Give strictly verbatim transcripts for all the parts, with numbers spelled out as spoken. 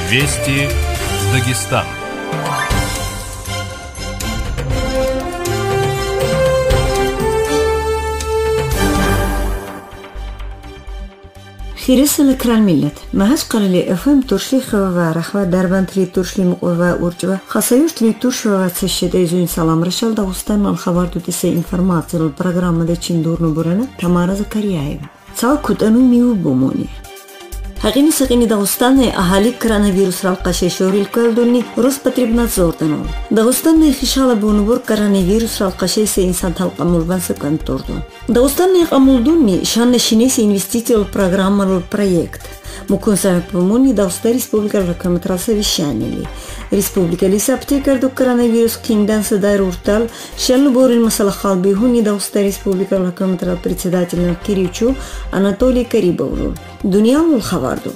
Вести Дагестан. خيرسل كرال ملت ما هاش قال لي افهم ترشلي خوا رخوا دربنتري ترشلي مقوا ورجوا خاصيوش تري ترشوا تشدي زين سلام رشال داوستان الخبر تدسي انفورماتيو البرنامج ده چندورنو برنا تمارا زكريايeva цао кутану миу бомони Хагини сагини Дагестане ахали коронавирус ралқаше шорил калдуни Роспотребнадзор данон. Дагестане хишала бунубур коронавирус ралқаше се инсан талқамулбан се конторду. Дагестане қамулдуни шанна шинеси инвестициол программалол проект. Мукунса помони Дагестан республика ракаметрал совещанияли. Республика лисаптекар до коронавирус киндан садар уртал шалну борил масала халби хуни Дагестан республика ракаметрал председатель Киричу Анатолий Карибовру. Дуния мул хабарду.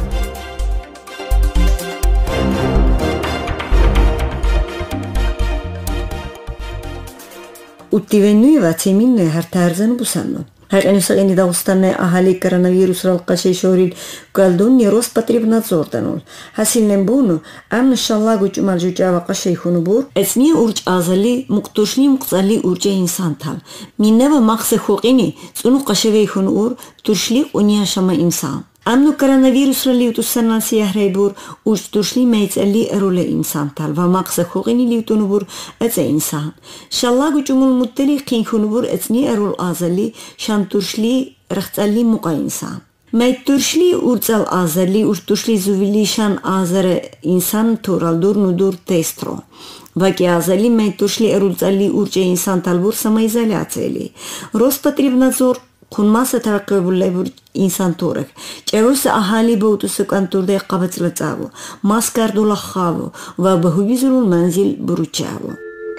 Уттивеннуева цеминне хартарзан бусанно. Хаканисагини Дагестане ахали коронавирус ралқаше шорил калдуни Роспотребнадзор данол. Хасилнен буну ам шаллагу чумал жучава қаше хунубур эсни урч азали муқтушни муқзали урче инсантал. Миннева мақсе хуқини цуну қашеве хунур туршли уния шама инсан. Амну коронавирус ралиутуссанал сияхрейбур уч туршли мейцали эруле инсантал ва мақсе хуқини лиутунубур эце инсан. Шаллагу чумул муттели қин хунубур эцни эрул азали шан туршли рахцали муқа инсан. Мей туршли урцал азали уч туршли зувили шан азаре инсан туралдур нудур тестро. Ваки азали мей туршли эрулцали урче инсан талбур самоизоляциели. Роспотребнадзор Хунмаса тараккабуллай бур инсан торак. Чевус ахали боутусу кантурде қабацлацаву. Маскардула хаву. Ва бахубизулул манзил буручаву.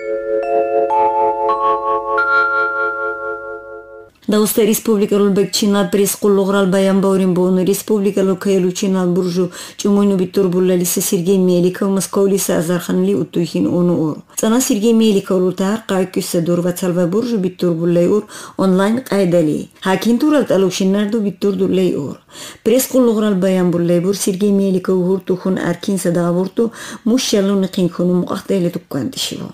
Дагестан республика рулбекчинал пресс-куллуграл баян баурин бону республика лукаелучинал буржу чумуйну битурбуллалиса Сергей Меликов Московлиса Азарханли уттуйхин ону ор. Цана Сергей Меликов лутар қайкюсса дурвацалва буржу битурбуллай ор онлайн қайдали. Хакин турал талушиннарду битурдуллай ор. Пресс-куллуграл баян буллай бур Сергей Меликов хуртухун аркин садавурту мушшалу нықинхуну муқахтайли туккантишиво.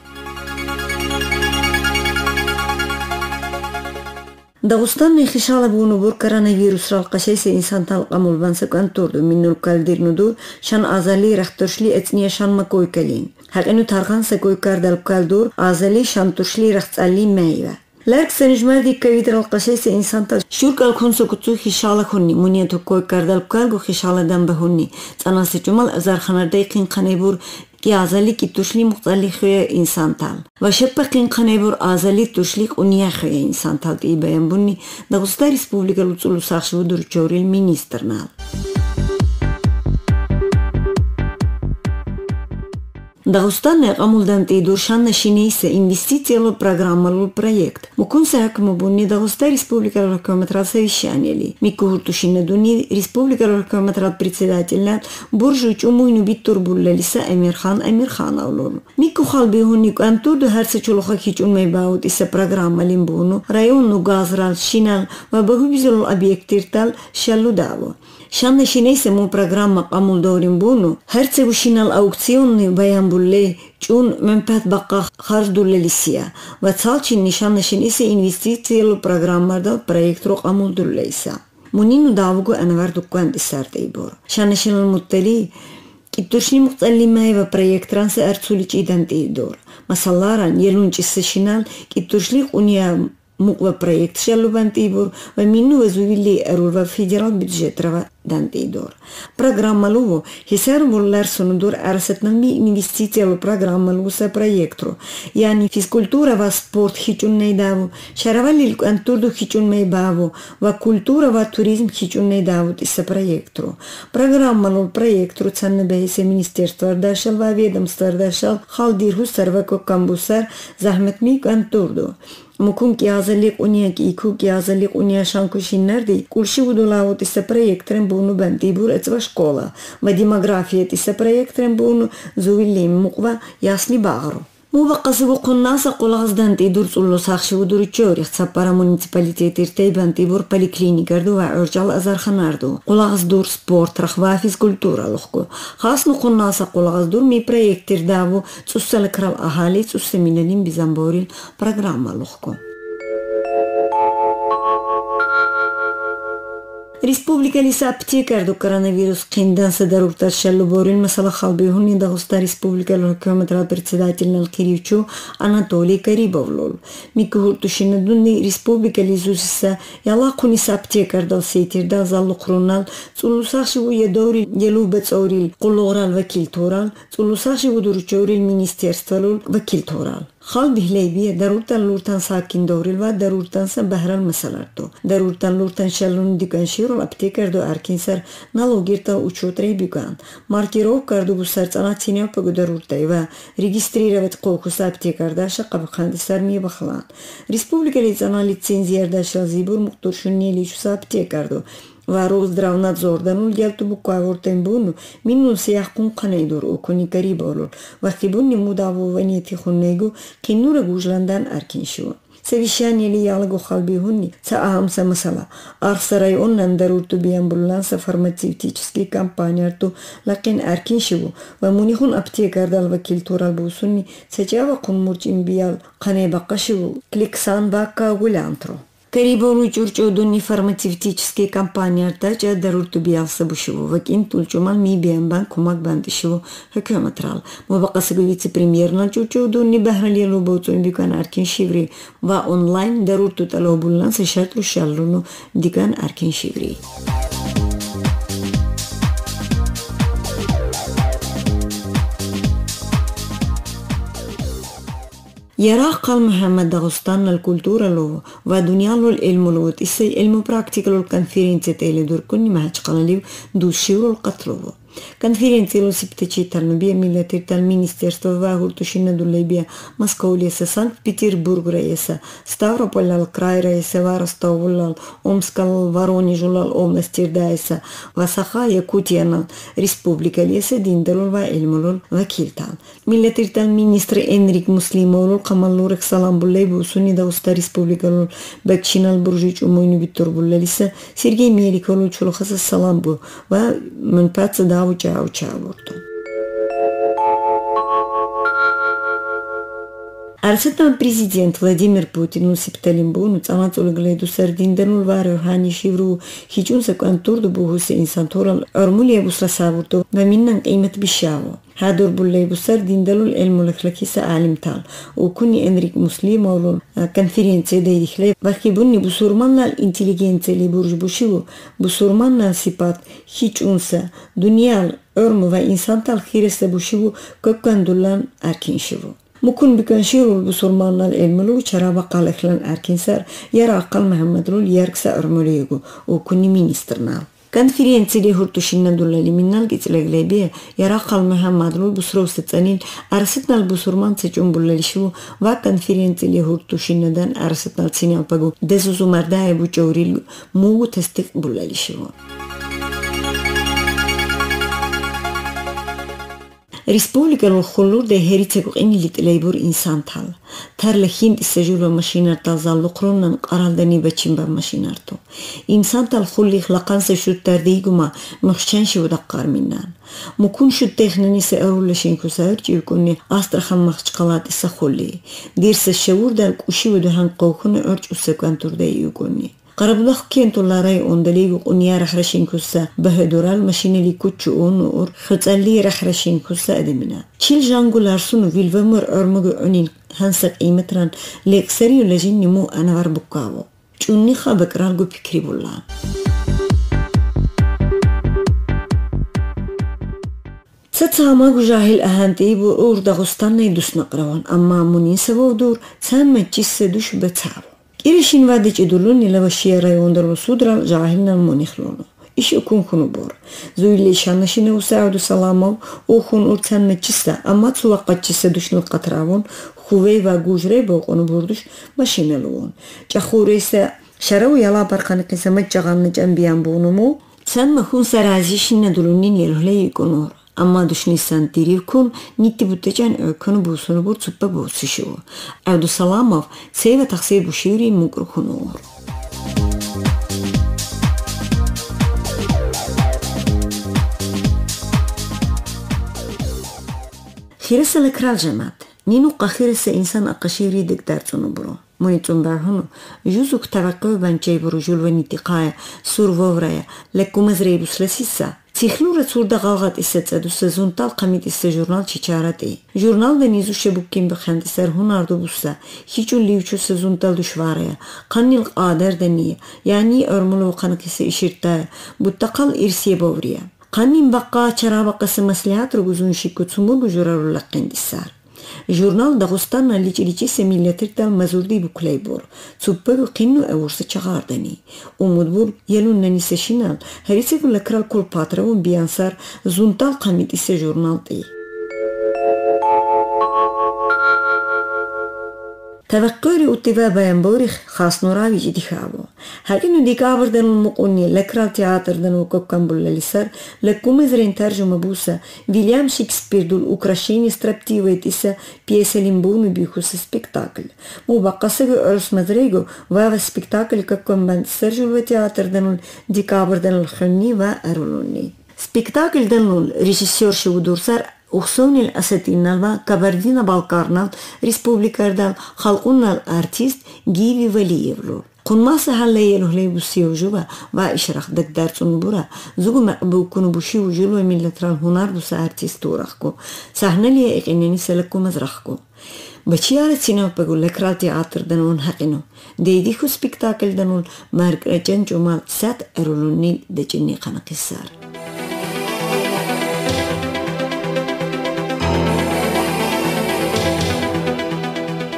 Дагестан хишала бунубур коронавирус ралқаше се инсан талқамулбан се конторду миннул калдирнуду шан азали рахтуршли эцния шан макойкалин. Хақину тархан се койкардал калдур азали шан туршли рахцали мейва. Ларк сенжмарди ковид ралқаше се инсан тал шуркал консо куцу хишала хунни мунияту койкардал калгу хишала дамба хунни. Цана се чумал азарханардай қин қанебур ки азали ки туршли муқтали хуя инсантал. Ва шеппа қин қанебур азали туршли уния хуя инсантал ки баян бунни Дагестан республика луцулу сахшву дурчорил министрнал. Дагестане қамулдан тидур шанна шинейсе инвестициялы программалу проект. Мукунса акму бунни Дагестан республика ракаметрал совещанияли. Мику хуртушинна дуни республика ракаметрал председательнат буржуч умуйну биттур буллалиса Амирхан Амирхан аулун. Мику халби хунник антурду харса чулуха хичун мейбаут иса программалин буну районну газрал шинал ва багубизулу объектиртал шалудаву. Шанна шинейсе му программа қамул дорин буну харцеву шинал аукционни баян булле чун менпат баққа харждуллелисия ва цалчин нишанна шинейсе инвестициялу программарда проектру қамул дуллейса. Мунину давугу анвар дуккан дисартейбор. Шанна шинал муттали киптуршни муқталли майва проектрансе арцулич идантейдор. Масаларан елунчиссе шинал киптуршли уния муква проект шалубантибур ва мину вазувили арулва федерал бюджетрава дантидор. Программа луво хисар воллар сонудор арсетнами инвестициялу программа луса проектру. Яни физкультура ва спорт хичун нейдаву, шаравали антурду хичун мейбаву, ва культура ва туризм хичун нейдаву тиса проектру. Программа лул проектру цанны бейсе министерство ардашал ва ведомство ардашал халдирху сарвако камбусар захметмик антурду. Мукун ки азалик уния ки ику ки азалик уния шанкушиннарди курши удулаву тиса проектрен буну бантибур эцва школа ва демография тиса проектрен буну зувили муква ясли багру. მუვაყასი ვუყუნნასა ყოლაღსდან ტიდურ წულოს ახში უდურიჩორი ხცაპარა მუნიციპალიტეტი რტეიბან ტიბურ პოლიკლინიკარდუ ვა ორჯალ აზარხანარდუ ყოლაღსდურ სპორტ რახვა ფიზკულტურა ლოხკო ხას ნუყუნნასა ყოლაღსდურ մի პროექტირ დავუ წუსსალკრავ აჰალი წუსსემინელին ბიზამბორილ პროგრამა ლოხკო Республикали аптекарду коронавирус киндан садаруртар шаллуборин масала халбихуни Дагестан республикалар хөкүмәт председатель Киривчу Анатолий Карибовлол микуртушина дунни республикали зусса яла кунис аптекарда сетирда заллукрунал цулусахши уедори елубецорил qulluğral vekil toral цулусахши удурчорил министерстволол vekil toral خال بهليبية ضرورتان لورتان ساكن دوريل و ضرورتان سا بهرال مسالارتو ضرورتان لورتان شالون ديكان شيرو аптекардо аркинсар налогирта учётрей бюган маркировкарду бусарцана цинё погодаруртай ва регистрировать қоқус аптекардаша қабхандисар мебахлан республика лицана лицензиярдаша зибур муқтуршунни личуса аптекарду ва Росздравнадзорданул ялту букавортен буну минун сияхкун қанайдур окуни Карибовлол вақти бунни мудавованияти хуннегу киннура гужландан аркиншуа Совещание ли ялгу халбихунни ца ахамса масала арсарай оннан дарурту биамбулланса фармацевтические компаниярту лакин аркиншиву ва мунихун аптекардал вакил турал бусунни цачава куммурчин биял қане баққашиву кликсан баққа гулянтро Карибовлу чурчодунни фармацевтические компаниярда жа дарурту биялса бушиву вакин тулчумал ми биямбан кумак бандишиву хөкөматрал мубақасыгы вице-премьернал чурчодунни бахралиялу боцун бикан аркин шиври ва онлайн дарурту талобуллан сешатлу шаллуну дикан аркин шиври يراقل محمد دغستان الكولتورا لو ودنيا لو العلم لو تسي علم براكتيكال الكونفرنسيا تيلي دور كوني ما هتقلليو دوشيرو القتلو Конференция лосиптечитарно бия милетиртал министерство вагуртушина дулебия Московлеса Санкт-Петербург рейса Ставрополь край рейса Ростов Омскал Воронежулал области рейса Васаха Якутия республика леса диндалул ва эльмулул вакилтал милетиртал министр Энрик Муслимовул камаллурек салам буллебу суни Дагестан республикалул бакчинал буржич умойну битторбуллелиса Сергей Меликовул чулхаса салам бу ва мунпаца да Чао чаурту. Арсетан президент Владимир Путин усипталимбуну цамацул гледу сардинданул варио хани шивру хичунса квантурду бугусе инсанторал ормулия бусласавурту ваминнан қимат бишаво. هادور بولي بسر ديندلو العلم الأخلاقيسة عالم تال وكوني إنريك مسلم أولو كونفرنسيا داي دخلي وخيبوني بسورمانا الانتليجنسيا اللي برج بوشيو بسورمانا صفات هيج أنسا دنيا الأرم وإنسان تال خيرسة بوشيو كوكان دولان أركين شيو ممكن بكون شيرو بسورمانا العلم لو شرابا قال إخلان أركين سار يرى أقل محمد لو يركسا أرموليغو وكوني مينسترنال Конференции хуртушинна дулали миннал гицлеглебе ярақал Мухаммадлу бусроусы цанил арсетнал бусурман цечун буллалишву ва конференции хуртушиннадан арсетнал цинал пагу дезузу мардае бучаурил мугу тестик буллалишву Республика الخلور ده هريتك إني لتلاقيبور إنسان تال ترلخين السجول ومشينر تازال لقرون قرال دني بتشين بمشينرتو إنسان تال خلي خلقان سشوت ترديجما مخشان شو دقار منان مكون شو تخنني سأرول لشين كسر يكوني أسترخم مخشقلات السخولي ديرس الشعور ده كوشي ودهان قوكون أرج أسكان ترده يكوني قربلخ كنتو لاري اوندليغو قنيا رخرشين كوسا بهدورال ماشيني لي كوتشو اونور خصالي رخرشين كوسا ادمنا تشيل جانغو لارسونو فيلفمر ارمغو اونين هانسا قيمتران ليكسريو لجين نمو انوار بوكاو چوني خبقرالغو فكري بولان ستسامغو جاهل اهانتي بو اور داغستان نيدوس نقروان اما مونين سبو دور سام مچيس دوش بتاو إيرشين وادج إدولون إلى وشيا رايوندرو سودرال جاهلنا المونيخلونو إيش يكون خنو بور زويلي شانشينه وساعدو سلامو وخون أرتان متشسا أما تسوقت تشسا دوشن القطراون خوي وغوجري بوقونو بوردوش ماشينه لون جاخوريسا شراو يلا برقاني قسمت جاغان نجان بيان بونمو سان مخون سرازيشين ندولونين يلهلي يكونور Amma duşnisan tirivkun nitti buttacan ökünü busunu bur tsuppa bosişu. Avdu Salamov seva taksir bu şiiri mukrukunu. Xirasa la kral jamat. Ninu qaxirasa insan aqashiri diktarsunu bro. Moitun barhunu. Juzuk tavaqqo banchey bro julvani tiqaya survovraya. Lekkumaz reibus lasissa. Цихлура цурда галгат исецеду сезонтал qamit isse jurnal çiçarati. Jurnal da nizu şebukkin bixendi ser hunardu bussa. Hiçu livçu sezontal düşvaraya. Qannil qader deniye. Yani örmulu qanakisi işirtaya. Buttaqal irsiye bovriya. Qannin baqqa çarabaqası maslihat ruguzun şikku tsumur bujuraru laqqindisar. Jurnal Dağıstan'la liçiliçisi milletirtel mazurdi bukleybor. Tsuppagu qinnu evursa çağardani. Umudbur yelun nanise şinal. Herisi la kral kol patravun biyansar zuntal qamit ise jurnal ti. توقعي اتباع ينبورخ خاص نوراوي جدي خابو هاكنو ديكابر دنو المقوني لكرال تياتر دنو كوكام بولاليسار لكومزرين ترجمة بوسا ويليام شكسبير دول украшение строптивойтиса пьеса лимбуну бихуса спектакль. Му бақасыгы орыс мазрейго вава спектакль каком банд сержулва театр денул декабр денул ханни ва арулунни. Спектакль денул режиссер шудурсар Ухсонил асатинналва Кабардино Балкарнал республикардал халқуннал артист Гиви Валиевлу. Qunmasa hallayelu hleybusiyo juba va ishrax dagdartun bura zugu maqbukunu bushiu julwa millatral hunardu sa artist uraqku sahnaliya iqinini selakku mazraqku. Bachiyara sinema pagul lekral teatr danun haqinu. Deydiku spektakl danun mark rajan jumal sat erulunil dejini qanaqisar.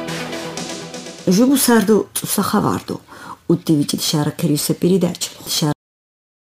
Жубу сарду цуса хаварду. Уттивичит шара криуса передач. Шара